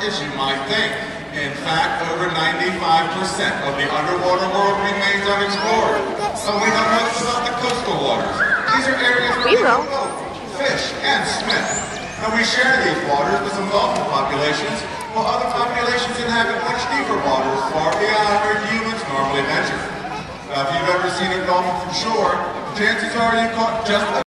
as you might think. In fact, over 95% of the underwater world remains unexplored. So we know much about the coastal waters. These are areas where people go, fish, and swim. And we share these waters with some dolphin populations, while other populations inhabit much deeper waters, far beyond where humans normally venture. Now, if you've ever seen a dolphin from shore, chances are you caught just